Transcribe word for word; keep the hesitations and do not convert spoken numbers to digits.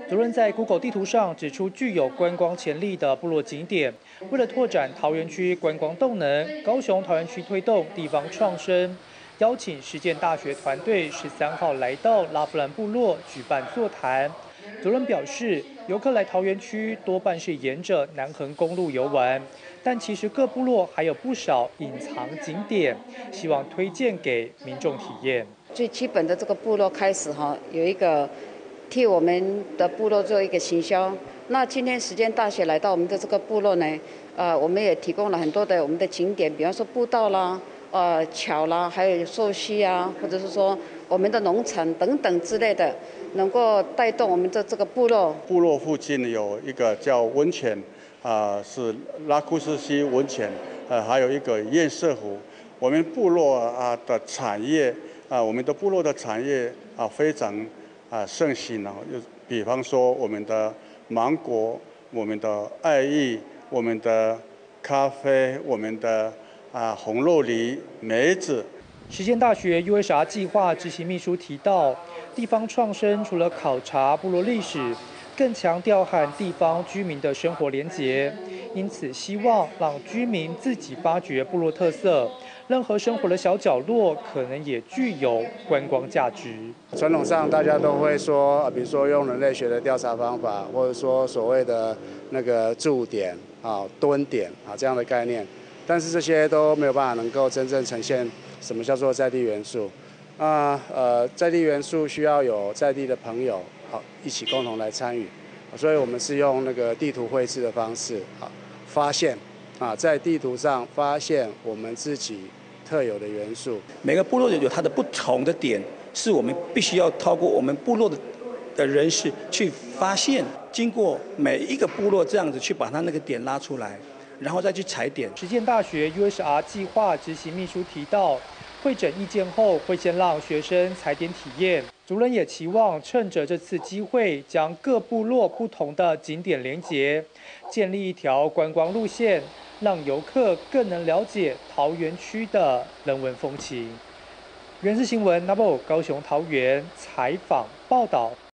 主任在 Google 地图上指出，具有观光潜力的部落景点，为了拓展桃园区观光动能，高雄桃园区推动地方创生，邀请实践大学团队十三号来到拉夫兰部落举办座谈。主任表示，游客来桃园区多半是沿着南横公路游玩，但其实各部落还有不少隐藏景点，希望推荐给民众体验。 最基本的这个部落开始哈，有一个替我们的部落做一个行销。那今天实践大学来到我们的这个部落呢，呃，我们也提供了很多的我们的景点，比方说步道啦、呃桥啦，还有溯溪啊，或者是说我们的农场等等之类的，能够带动我们的这个部落。 部落附近有一个叫温泉，啊、呃，是拉库斯溪温泉，呃，还有一个堰塞湖。我们部落啊的产业啊，我们的部落的产业啊非常啊盛行啊，就比方说我们的芒果、我们的爱玉、我们的咖啡、我们的啊红肉梨、梅子。 实践大学 U S R 计划执行秘书提到，地方创生除了考察部落历史，更强调和地方居民的生活连结，因此希望让居民自己发掘部落特色，任何生活的小角落可能也具有观光价值。 传统上大家都会说，比如说用人类学的调查方法，或者说所谓的那个驻点啊、蹲点啊这样的概念，但是这些都没有办法能够真正呈现什么叫做在地元素。那呃，在地元素需要有在地的朋友好一起共同来参与，所以我们是用那个地图绘制的方式啊，发现啊在地图上发现我们自己特有的元素。 每个部落有它的不同的点，是我们必须要透过我们部落的的人士去发现，经过每一个部落这样子去把它那个点拉出来，然后再去踩点。 实践大学 U S R 计划执行秘书提到，会诊意见后会先让学生踩点体验。主任也期望趁着这次机会，将各部落不同的景点连结，建立一条观光路线，让游客更能了解桃园区的人文风情。原视新闻 Nabo 高雄桃园采访报道。